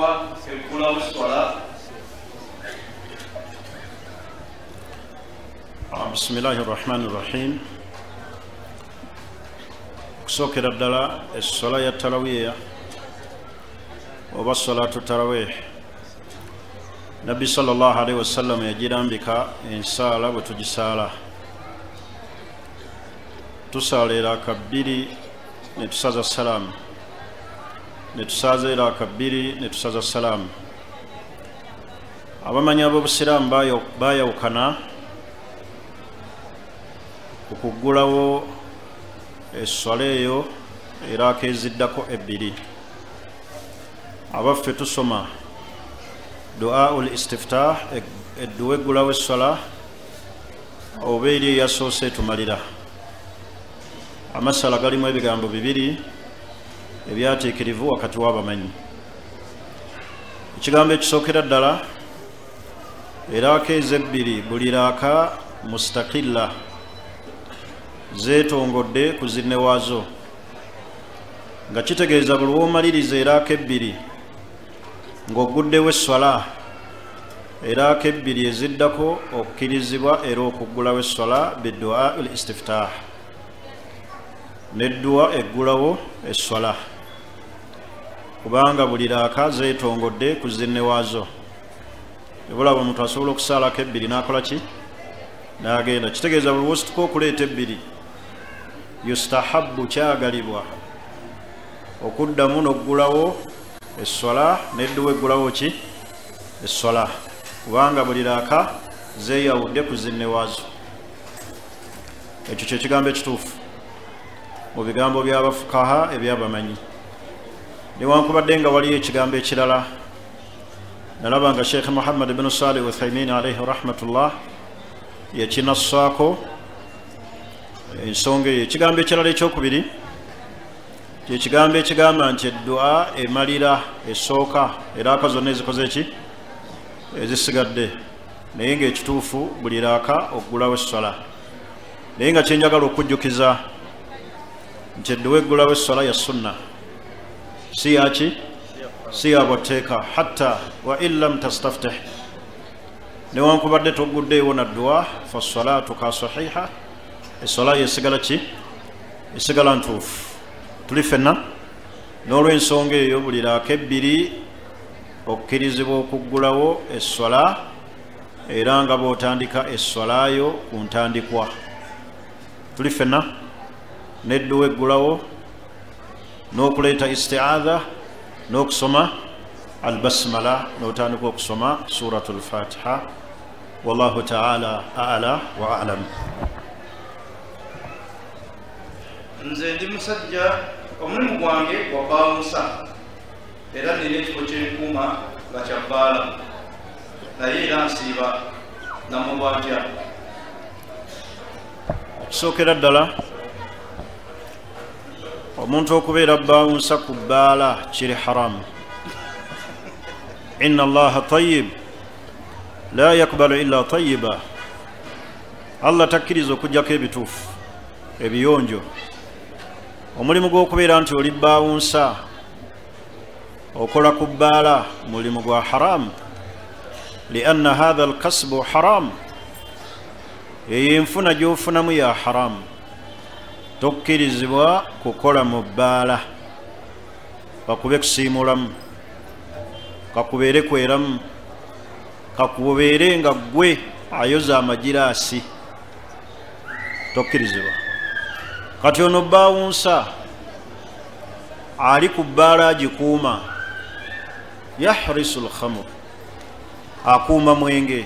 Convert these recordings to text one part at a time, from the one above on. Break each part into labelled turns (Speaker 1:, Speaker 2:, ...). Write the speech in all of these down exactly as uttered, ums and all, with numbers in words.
Speaker 1: eggula w'esswala.
Speaker 2: Bismillahi rahmani rahim. Kusokera ddala esswala ya tarawiya oba salatu tarawih, Nabbi sallallahu alaihi wasallam yagirambika ensaala bwe tugisaala. Tusaala kabbiri ne tusaza salaamu, ne tusaza era kabbiri ne tusaza salaamu. Abamanyi ab'obusiraamu baayawukana okuggulawo esswala eyo era akeeziddako ebbiri. Abaffe tusoma du'aul istiftah, edduwa eggulawo esswala oba eri eyasoose tumalira. Amasala galimu ebigambo bibiri ebyateekerivu wakati w'abamanyi. Ekigambo ekisookera ddala era akeezi ebbiri buli raaka mustaqilla, zeetongodde ku zinne waazo, nga kitegeeza buli w'omaliriza eraaka ebbiri ng'ogguddewo esswala, eraaka ebbiri eziddako okkirizibwa era okuggulawo esswala biddu'a ul istiftah, n'edduwa eggulawo esswala, kubanga buli raaka zeetongodde ku zinne waazo. Ebulaba omuntu asobola okusaalako ebbiri n'akola ki? N'agenda. Kitegeeza buli w'osituka okuleeta ebbiri yustahabbu, kyagalibwa okuddamu n'oggulawo esswala n'edduwa eggulawo ki? Esswala, kubanga buli raaka zeeyawudde ku zinne waazo. Ekyo kye kigambo ekituufu mu bigambo by'abafukaha ebyabamanyi. Newankubadde nga waliyo ekigambo ekirala, nalaba nga Sheikh Muhammad ibn Salih Uthaymin alayhi rahmatullah yakinassaako ensonga eyo. Ekigambo ekirala ekyokubiri kye kigambo ekigamba nti eddu'a emalira esooka eraaka zonna ezikoze eki? Ezisigadde, naye ng'ekituufu buli raaka oggulawo esswala. Naye nga kyenjagala okujjukiza nti edduwa eggulawo esswala ya sunna, si yaki? Si ya bwatteeka. Hatta wa in lam tastaftih, newankubadde togguddeewo na dduwa, fa salatuka sahiha, esswala yesigala ki? Esigala ntuufu. Tuli ffenna n'olw'ensonga eyo buli raaka ebbiri okkirizibwa okuggulawo esswala, era nga bw'otandika esswala yo ku ntandikwa. Tuli ffenna n'edduwa eggulawo, n'okuleeta isti'adha, n'okusoma albasmala, n'otandika okusoma suratul fatiha. Wallahu ta'ala a'la wa a'lam.
Speaker 1: Nze ndi musajja, omulimu gwange gwa bawunsa era nina ekifo kyenkuuma nga kya bbaala, naye era nsiiba namubanja.
Speaker 2: Ekisookera ddala omuntu okubeera bawunsa ku bbaala kiri haramu. Inna Allaha tayyib la yakbalu illa tayyiba. Allah takkiriza okugjako ebituufu ebiyonjo. Omulimu gw'okubeera nti oli bawunsa okola ku bbaala mulimu gwa haramu, lianna hadha alkasbu haramu. Eyo enfuna gy'ofunamu ya haramu, tokkirizibwa kukola mu bbaala. Kakube kusiimulamu, kakubeere kweramu, kakubeere nga ggwe ayoza amagiraasi, tokkirizibwa. Kati ono bawunsa ali ku bbaala agikuuma, yahrisu lkhamr, akuuma mwenge,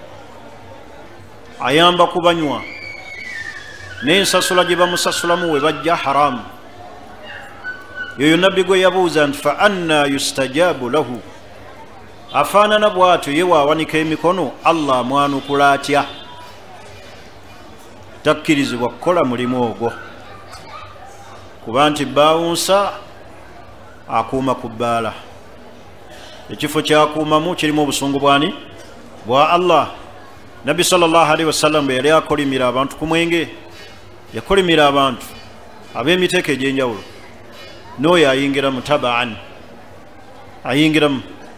Speaker 2: ayamba kubanywa, n'ensasula gye bamusasulamu we bajja haramu. Yoyo nabbi gwe yabuuza nti fa anna yustajabu lahu, afaanana bw'atyo ye waawanika emikono Allah amwanukula atya? Takkirizibwa kukola mulimu ogwo, kuba nti bawunsa akuuma ku bbaala. Ekifo kyakuumamu kirimu obusungu bwani? Bwa Allah. Nabbi sallallahu alaihi wasallam bwe yali akolimira abantu ku mwenge, yakolimira abantu ab'emiteeko egy'enjawulo, n'oyo ayingiramu tabaan, ayingiramu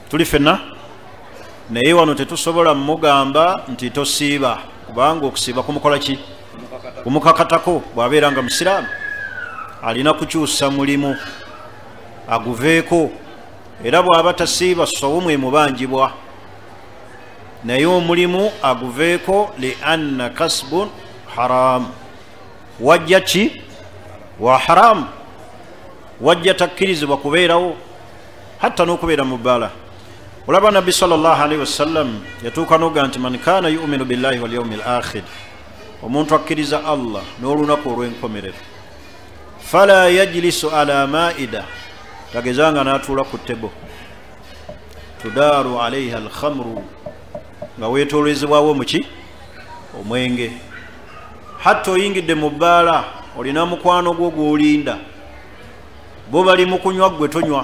Speaker 2: tuli fenna naye wano tetusobola mugamba nti tosiiba kubanga okusiiba kumukola ki kumukakatako bw'abeera nga musiraamu alina kukyusa mulimu aguveeko era bw'aba tasiiba sowumu emubanjibwa naye omulimu aguveeko li anna kasbun haramu wajja ki wa haramu wajja takkirizibwa kubeerawo hatta n'okubeera mu bbaala olaba nabbi sallallahu alaihi wasallam yatuuka noga nti man kaana yuminu billahi wal yaumi al akhir omuntu akkiriza allah n'olunaku olw'enkomerero fala yajlisu ala maida tagezanga n'atuula ku ttebo tudaaru alaiha alkhamru nga weetoolezebwawo muki omwenge hatta oyingidde mu bbaala olina mukwano gwo gw'olinda bo bali mu kunywa gwe tonywa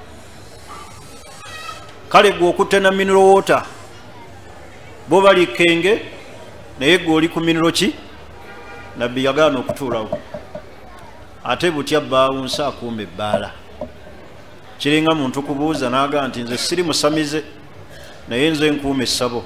Speaker 2: kale gwe okutte na mineral water bo bali kenge naye gwe oli ku mineral ki nabbi yagaana okutuulawo ate butya baawunsi akuuma ebbaala kiringa muntu kubuuza n'agaa nti nze siri musamize naye nze nkuuma essabo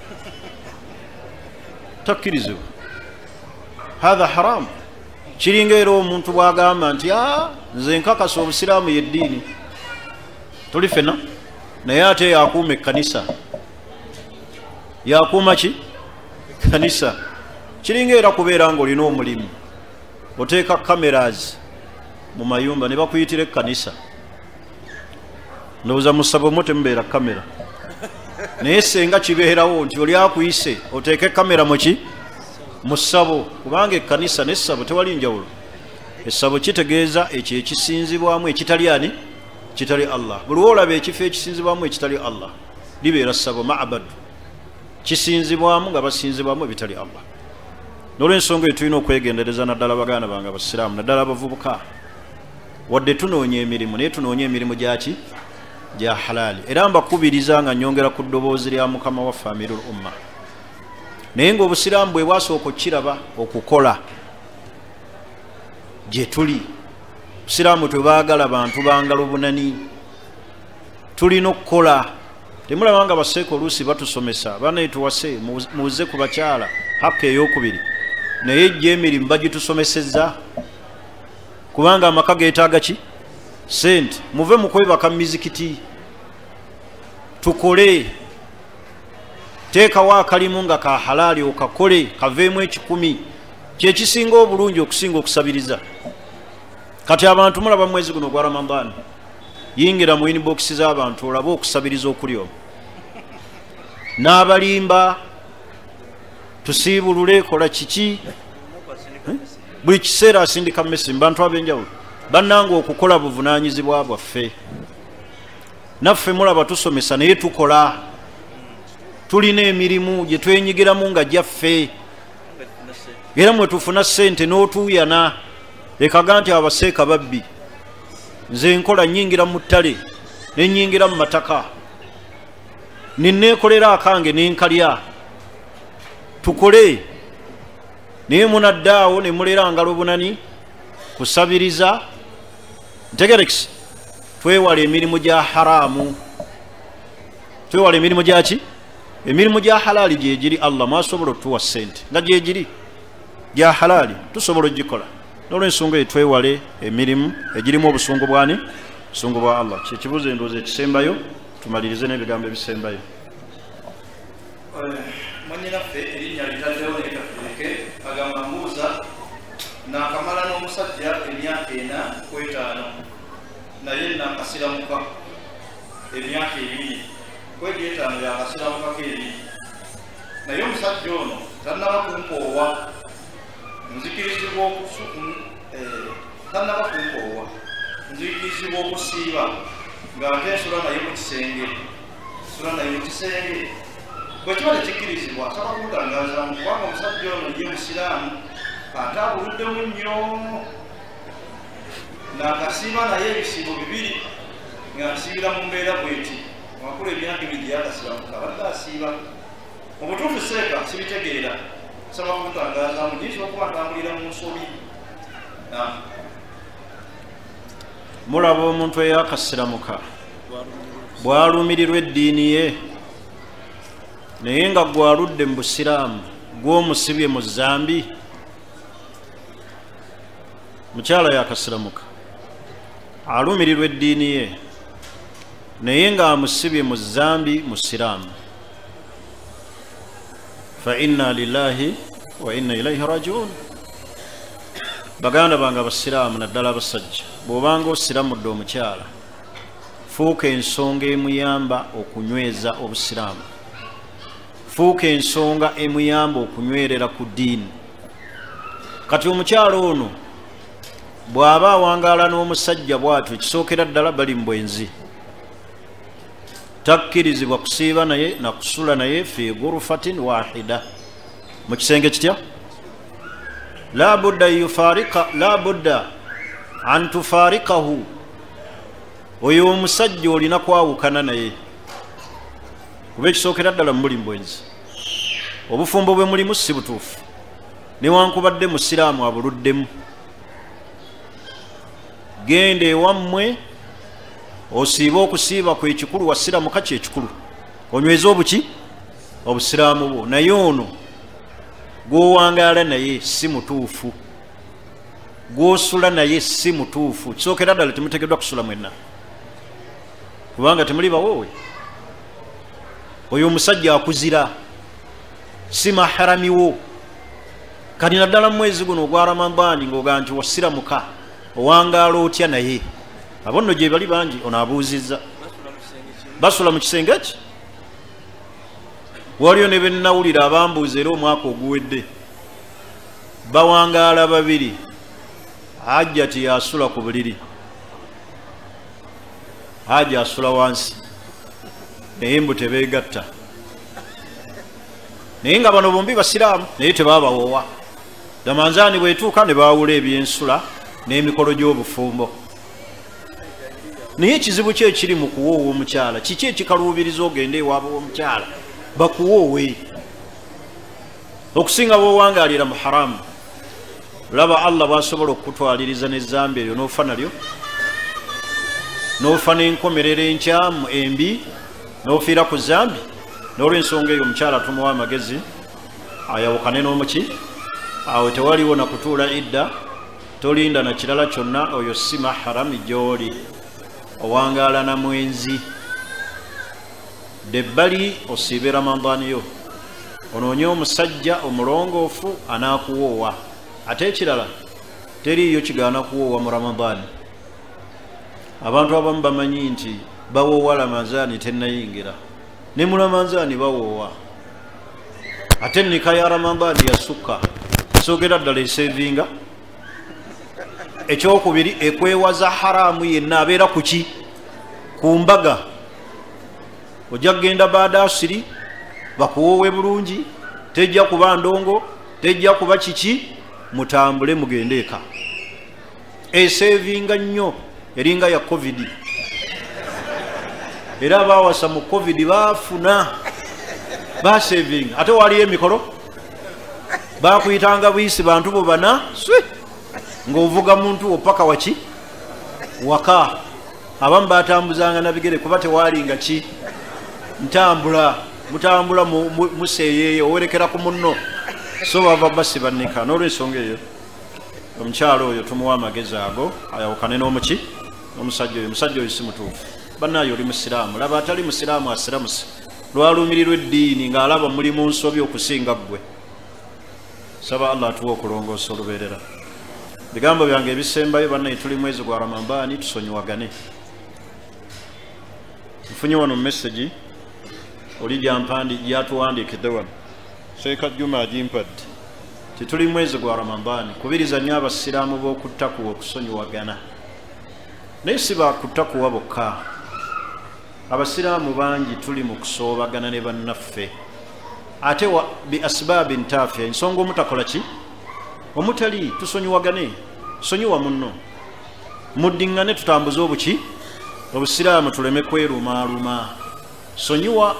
Speaker 2: takkirizibwa hatha haramu kiringa era omuntu bw'agamba nti a nze nkakasa obusiraamu yeddiini tuli fena naye ate yakuuma ekkanisa yakuuma ki kanisa kiringa era kubeera nga olina omulimu oteeka cameras mu mayumba ne bakuyitira ekkanisa ndowooza mu ssabo mo temubeera kamera naye senga kibeerawo nti oli akuyise oteeke kamera muki mu ssabo kubanga ekkanisa n'essabo tewali njawulo essabo kitegeeza ekyo ekisinzibwamu ekitali ani kitali allah buli olaba ekifo ekisinzibwamu ekitali allah libeera ssabo ma'bad kisinzibwamu nga basinzibwamu ebitali allah n'olwensonga eyo tulina okwegendereza naddala baganda bange abasiraamu naddala abavubuka wadde tunoonya emirimu naye tunoonya emirimu gyaki gya halaali era mbakubiriza nga nyongera ku ddoboozi lya mukama waffe amirul umma naye ngaobusiraamu bwe bwasooka okukiraba okukola gye tuli busiraamu tebaagala bantu bangalo bunani tulina okukola temulaba nga baseeka oluusi batusomesa banaye tuwase muze ku bakyala hakka ey'okubiri naye ejja emirimu bagitusomesezza kubanga amaka geetaaga ki sente muve mu kwebaka mizikiti tukole teekawo akalimu nga ka halaali okakole kaveemu ekikumi kyekisinga obulungi okusinga okusabiriza kati abantu mulaba mwezi guno gwa Ramadani yingira mu inbox z'abantu olabe okusabiriza okuli omwo n'abalimba tusiibulule kola kiki buli kiseera asindika mmesi mu bantu ab'enjawulo bannanga okukola buvunaanyizibwa bwaffe naffe mulaba tusomesa naye tukola tulina emirimu gye twenyigiramu nga gyaffe era mwe tufuna ssente n'otuuyana ekaga nti abaseeka babbi nze nkola nnyingira mu ttale ne nnyingira mu mataka ninneekolera akange nenkalya tukole naye munaddaawo ne mulera ngalo bunani kusabiriza ntegerekisi twewala emirimu gya haramu twewala emirimu gyaki emirimu gya halaali gyegiri allah mwasobola okutuwa ssente nga gyegiri gya halaali tusobola ogikola n'olwensonga eyo twewale emirimu egirimu obusungu bwani busungu bwa allah kyekibuuzo endowooza ekisembayo tumalirize n'ebigambo ebisembayo
Speaker 1: mwannyinaffe erinnya litaddewo nekatuleke agamba mbuuza nakamala n'omusajja emyaka ena kwetaano naye nakasiramuka emyaka ebiri kwegi etaano yakasiramukako ebiri naye omusajja ono tannaba kumpoowa nzikirizibwa tannaba kumpoowa nzikirizibwa okusiiba ng'ate nsula naye mu kisenge nsula naye mu kisenge bwekiba tekikkirizibwa asaba kumutangaazamu kubanga omusajja ono ye musiraamu ate abuluddemu nnyo n'akasiiba naye ebisiibo bibiri ng'asiibira mu mbeera bweti amakulu emyaka ebiri gye yakasiramuka abadde asiiba mu butuufu seeka sibitegeera asaba kumutangaazamu nyinza okuba atambulira mu nsobi mulaba omuntu eyakasiramuka
Speaker 2: bwalumirirwa eddiini ye naye nga gwaludde mu busiraamu gw'omusibye mu zambi mukyala yakasiramuka alumirirwa eddiini ye naye nga amusibye mu zambi mu siraamu fa inna lillahi wa inna ilaihi rajiun. baganda bange abasiraamu naddala abasajja bw'obanga osiramudde omukyala fuuka ensonga emuyamba okunyweza obusiraamu, fuuka ensonga emuyamba okunywerera ku ddiini. kati omukyala ono bw'aba awangaala n'omusajja bw'atyo ekisookera ddala bali mu bwenzi, takkirizibwa kusiiba naye na kusula naye fi gurufatin wahida, mu kisenge kitya la budda yufarika la budda an tufarikahu. oyo omusajja olina kwawukana naye kuba ekisookera ddala muli mu bwenzi, obufumbo bwe mulimu si butuufu newankubadde musiraamu abuluddemu. genda ewammwe osiiba okusiiba kwe ekikulu, wasiramuka kyekikulu, onyweza obuki obusiraamu bwo. naye ono gwowangaala naye si mutuufu, gwosula naye si mutuufu. kisookera ddala temutegeddwa kusula mwenna kubanga temuli bawoowe. oyo omusajja akuzira si maharamiwo. kati naddala mwezi guno ogwa Ramadani ng'ogaa nti wasiramuka owangaala otya naye, abo nno gye bali bangi. ono abuuzizza basula mu kisenge ki? waliyo ne bennawulira abambuuza era omwaka oguwedde bawangaala babiri, Hajjati yasula ku buliri, Hajja asula wansi, naye mbu tebeegatta. naye nga bano bombi basiraamu naye tebabawoowa. Ramadani bwetuuka ne baawula ebyensula n'emikolo gy'obufumbo. naye ekizibu ki ekiri mu kuwoowa omukyala? kiki ekikaluubiriza ogende ewaabwe w'omukyala bakuwoowe? okusinga bw'owangaalira mu haramu. laba Allah bw'asobola okutwaliriza n'ezzambi eryo n'ofa nalyo, n'ofa n'enkomerero enkyamu embi, n'ofiira ku zambi. n'olw'ensonga eyo omukyala tumuwa amagezi ayawukane n'omuki. awo tewaliwo na kutuula idda, tolinda na kirala kyonna. oyo si maharami gy'oli, owangaala na mwenzi. debbali osiibe Ramadani yo, onoonye omusajja omulongoofu anaakuwoowa. ate ekirala teriiyo kigaana kuwoowa mu Ramadani. abantu abamu bamanyi nti bawoowa Ramadani tennayingira, ne mu Ramadani bawoowa. ate ennika ya Ramadani yasukka, soogera ddala esevinga. ekyokubiri ekwewaza haramu yenna abeera ku ki? ku mbaga. ojja kgenda baada asiri bakuwoowe bulungi, tejja kuba ndongo, tejja kuba kiki, mutambule mugende eka. esevinga nnyo eringa ya covid, era abawasa mu covid baafuna basevinga. ate waliyo emikolo bakuyitanga buyisi bantu bo bana ng'ovuga muntu opaka waki waka. abamu batambuzanga na bigere kuba tewalinga ki ntambula, mutambula museeyeeyo owerekera ku munno, so bava basi bannika. n'olwensonga eyo omukyalo oyo tumuwa amagezi ago ayawukane n'omuki n'omusajja oyo. musajja oyo si mutuufu. bannaayo oli musiraamu, laba atali musiraamu asiramuse lwalumirirwa eddiini ng'alaba muli mu nsobi okusinga ggwe. saba Allah atuwa okulongoosa olubeerera. bigambo byange ebisembayo bannaye, tuli mwezi gwa Ramadani, tusonyiwagane. nfunye wano message oli gyampandi gyatuwandiikidde wano, Sheikh Juma agimpadde ti tuli mwezi gwa Ramadani, kubiriza nnyo abasiraamu b'okuttakuwa okusonyiwagana. naye si bakuttakuwa bokka, abasiraamu bangi tuli mu kusoobagana ne bannaffe, ate wa bi asbaabi ntaafiya, ensonga omutakola ki omutali. tusonyiwagane, sonyiwa munno, muddiŋŋane tutambuze obuki obusiraamu, tuleme kwerumaaluma. sonyiwa.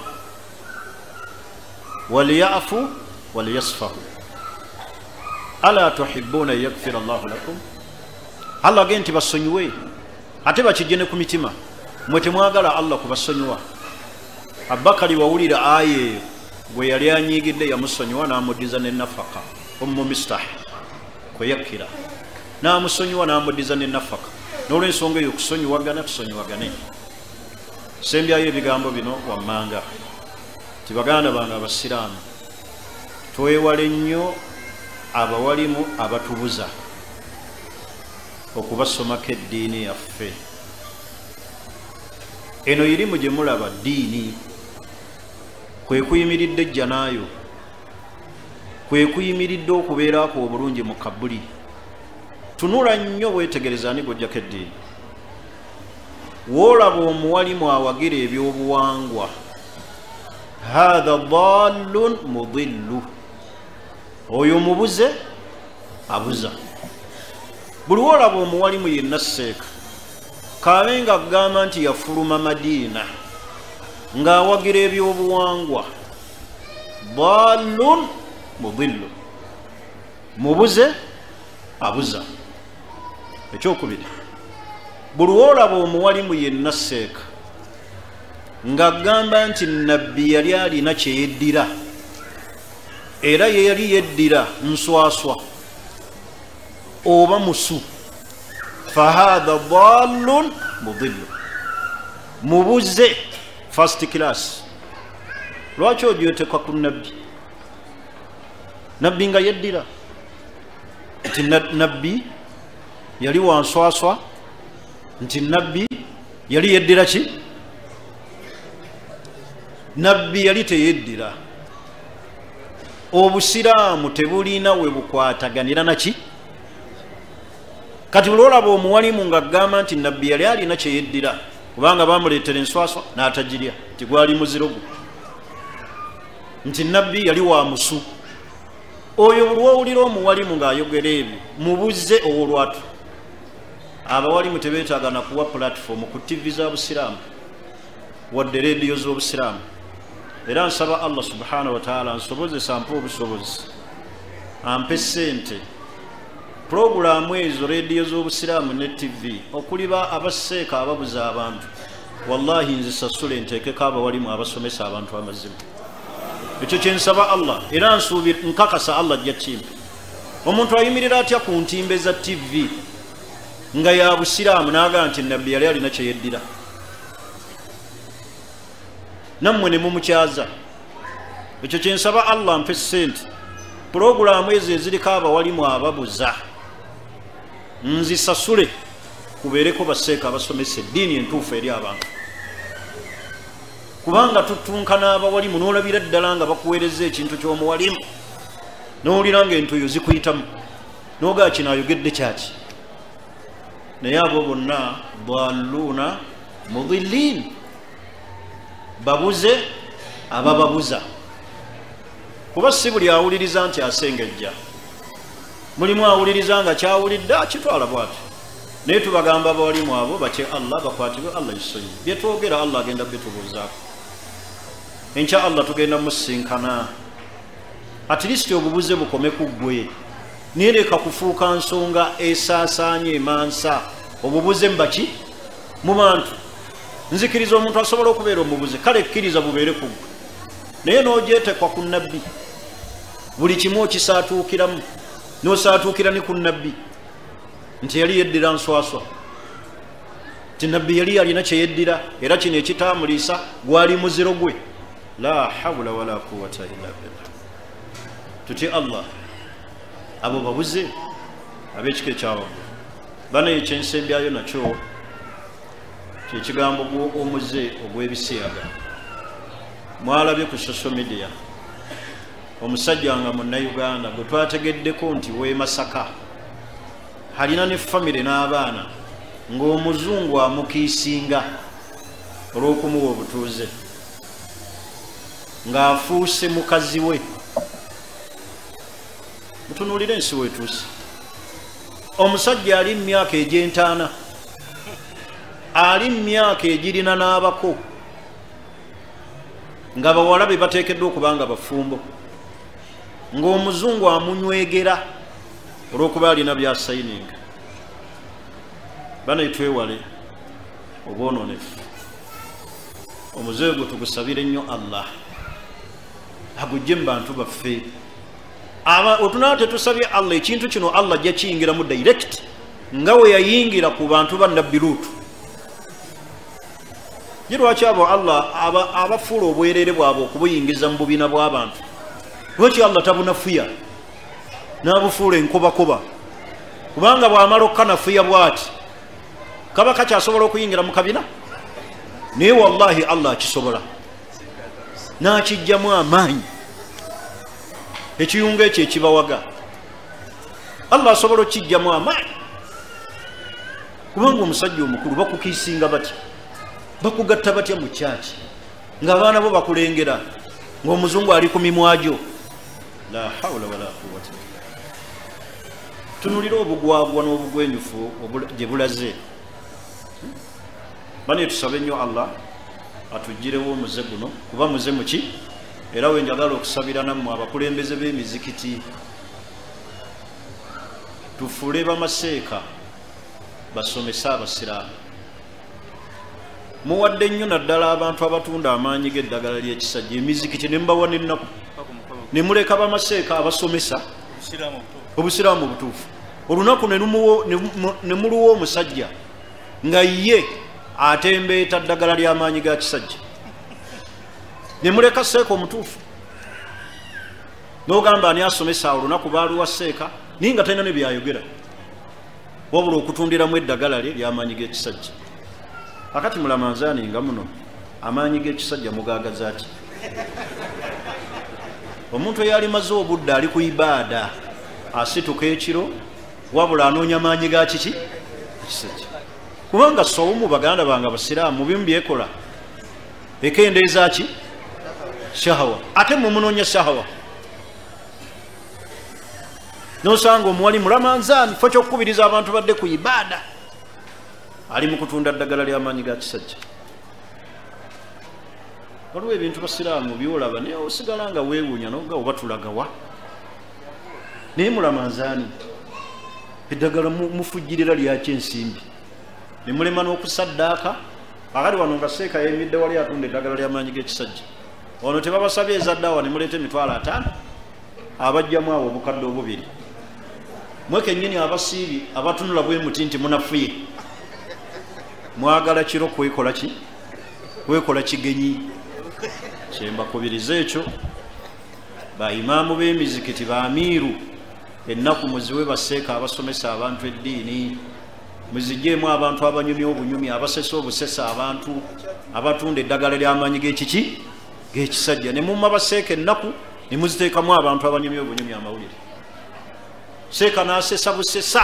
Speaker 2: waliyafu waliyasfahu ala tuhibbuna yaghfira Allahu lakum. Allah agenti basonyiwe ate bakijje ne ku mitima. mwe temwagala Allah kubasonyiwa. Abakari wawulira aye gwe yali anyiigidde yamusonyiwa n'amuddiza ne nafaka Ummu Mistah kwe yakkira n'amusonyiwa n'amuddiza ne nafaka. N'olw'ensonga eyo kusonyiwagana tusonyiwagane. Sembyayo ebigambo bino wammanga ti baganda bange abasiraamu twewale nnyo abawalimu abatubuza okubasomako eddiini yaffe. Eno irimu gye mulaba ddiini kwe kuyimiridde ejjanaayo, kwe kuyimiridde okubeerako obulungi mu kabuli. Tunula nnyo weetegereza ani gw'ojjako eddiini. Woolaba omuwalimu awagira ebyobuwangwa, haadha dallun mudillu, oyo mubuze abuza. Buli woolaba omuwalimu yenna seeka kaabe nga agamba nti yafuluma Madiina ng'awagira ebyobuwangwa, dallun mudillu, mubuze abuza. Ekyokubiri, buli woolaba omuwalimu yenna seeka ng'agamba nti nabbi yali alina kye yeddira era ye yali yeddira nswaswa oba musu, fahaadha dallun mudillu, mubuze first class. Lwaki ojotekwa ku nabbi? Nabbi nga yeddira nti nabbi yali wanswaswa, nti nabbi yali yeddira ki? Nabbi yali teyeddira. Obusiraamu tebulina we bukwataganira naki? Kati olwolaba omuwalimu ng'agamba nti nabbi yali alina kye yeddira kubanga bamuleetera enswaswa n'atagirya, nti gwali muziro gwe, nti nabbi yali wa musu. Oyo buli wowulira omuwalimu ng'ayogera ebyo mubuze olwatu. Abawalimu tebeetaaga na kuwa platform ku tivi za busiraamu wadde rediyo z'obusiraamu. Era nsaba Allah subhanahu wa ta'ala ansobozesa ampe obusobozi, ampe ssente, purogulaamu ezo rediyo z'obusiraamu ne tivi okuliba abaseeka ababuza abantu. Wallahi nzisasule nteekeko abawalimu abasomesa abantu amazima. Ekyo kye nsaba Allah, era nsuubira nkakasa Allah ajja kimpe. Omuntu ayimirira atya ku ntimbe za tivi nga ya busiraamu n'agamba nti nabbi yali alina kye yeddira, nammwe ne mumukyaza. Ekyo kye nsaba Allah mpe ssente, purogulaamu ezo eziriko abawalimu ababuza nzisasule kubeereko baseeka abasomesa eddiini entuufu eri abantu. Kubanga tutunkana abawalimu n'olabira ddala nga bakuweereza ekintu ky'omuwalimu n'owulira ng'entuyo zikuyitamu n'ogaa kino ayogedde kyaki. Naye abo bonna dalluuna mudillin, babuze abababuza. Kuba si buli awuliriza nti asengejja, mulimu awuliriza nga kyawulidde akitwala bw'ati. Naye tubagamba abawalimu abo batye Allah, bakwatibwe Allah esonyi. Bye twogera Allah agenda bitubuuzaako. Enkya Allah tugenda musinkana, at least obubuze bukome ku ggwe. Nireka kufuuka nsonga esaasaanye emansa. Obubuze mbaki mu bantu. Nzikiriza omuntu asobola okubeera omubuze, kale kkiriza bubeere ku ggwe. Naye n'ogyetekwa ku nabbi, buli kimu okisaatuukiramu, n'osaatuukira ne ku nabbi nti yali yeddira nswaswa, nti nabbi yali alina kye yeddira era kino ekitaamuliisa gwali muziro gwe. La hawla wala quwwata illa billah. Tutye Allah abo babuze ab'ekika ekyawaggulu. Bano ekyensembyayo nakyo kyekigambo omuze ogw'ebisiyaga. Mwalabye ku social media omusajja nga munnayuganda gwe twategeddeko nti w'e Masaka alina ne famire n'abaana ng'omuzungu amukiisinga olw'okumuwa obutuuze ng'afuuse mukazi we. Mutunuulire ensi weetuuse. Omusajja ali mu myaka egy'entaana, ali mu myaka egirina n'abako, nga bawala be bateekeddwa okuba nga bafumbo, ng'omuzungu amunywegera olw'okuba alina byasayininga. Bano etwewale obwonoonefu. omuzeego tugusabire nnyo Allah agujje mu bantu baffe. Otunaba tetusabye Allah ekintu kino Allah ajja kiyingiramu direct nga we yayingira ku bantu ba Nabbi Luutu. Ye lwaki abo Allah abafuula obwereere bwabwe okubuyingiza mu bubiina bw'abantu, lwaki Allah tabunafuya n'abufuula enkobakoba? Kubanga bw'amala okkanafuya bw'ati kaba kakyasobola okuyingira mu kabina? Naye wallahi Allah akisobola n'akijjamu amaanyi, ekiyungu ekyo ekibawaga Allah asobola okijjamu amaanyi. Kubanga omusajja omukulu bakukiisinga batya, bakugatta batya mu kyaki ng'abaana bo bakulengera ng'omuzungu ali ku mimwagyo. La hawla wala quwwata. Tunulira obugwagwa n'obugwenyufu gye bulaze. Bane tusabe nnyo Allah atuggirewo omuze guno, kuba muze muki era we njagala okusabira nammwe abakulembeze b'emizikiti tufule bamaseeka basomesa abasiraamu. Muwadde nnyo naddala abantu abatunda amaanyi g'eddagala ly'ekisajja emizikiti ne mubawa n'ennaku ne muleka bamaseeka abasomesa obusiraamu obutuufu. Olunaku ne muluwa omusajja nga ye atembeeta ddagala ly'amaanyi ga kisajja, ne muleka seeka omutuufu n'ogamba ani asomesa olunaku baluwa seeka naye nga talina ne byayogera wabula okutundiramu eddagala lye ly'amaanyi g'ekisajja. Akati mulamanzaani nga muno amaanyi g'ekisajja mugaagaza ati? Omuntu eyalimaze obudde ali ku ibaada asituka ekiro wabula anoonya maanyi ga kiki ekisajja. Kubanga sowumu baganda bange abasiraamu bimu byekola ekendeeza ki shahawa, ate mumunoonya shahawa nosanga omuwali mulamanzaani fo kyokukubiriza abantu badde ku ibaada ali mu kutunda ddagala ly'amaanyi ga kisajja. Waliwo ebintu basiraamu byolaba naye osigala nga weewuunya noga oba tulagawa. Naye mulamanzaani eddagala mufujjirira lyaki ensimbi ne mulema n'okusaddaaka. Akati wano nga seeka yemidde wali atunda eddagala ly'amaanyi g'ekisajja, ono tebabasabye ezaddawa ne muleeta emitwalo ataano abajjamu awo obukadde obubiri. Mwe kennyini abasiibi abatunula bwe muti nti munafuye mwagala kiro kwekola ki kwekola kigenyi. Kyembakubiriza ekyo baimaamu b'emizikiti baamiiru ennaku muziwe baseeka abasomesa abantu eddiini, muzigyeemu abantu abanyumya obunyumi, abasesa obusesa abantu, abatunda eddagala ly'amaanyi g'ekiki g'ekisajja, ne mumma baseeka ennaku ne muziteekamu abantu abanyumya obunyumi amawulire. Seeka n'asesa busesa,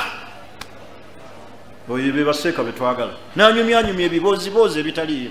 Speaker 2: oyo be baseeka be twagala, n'anyumyanyumya ebiboozibozi ebitaliyo.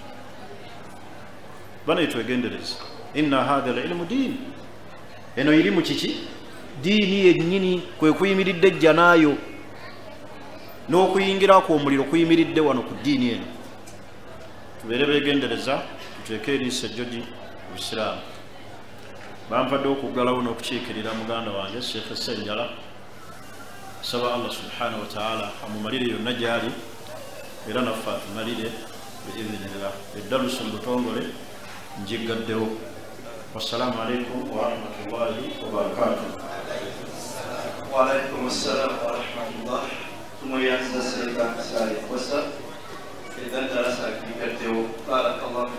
Speaker 2: Bana twegendereze, inna hadha al-ilmu diin, eno iri mu kiki diini yennyini, kwe kuyimiridde ejjanaayo n'okuyingirako omuliro kuyimiridde wano ku ddiini eno. Tubeere beegendereza, tuteeke eriiso ejjogi mu Busiraamu. Bampadde okuggalawo n'okukiikirira muganda wange Sheikh Ssenjala. Saba Allah subhanahu wa ta'ala amumalire yonna gy'ali era naffe atumalire biidhnillah. Eddalusu mu butongole njiggaddewo. Wassalamu alaikum wa rahmatullahi wa barakatuh.
Speaker 1: Wa alaikum assalam wa rahmatullah. Tumuyanza Sayyida Sali Wasa. Idan darasa kikaddewo. Barakallahu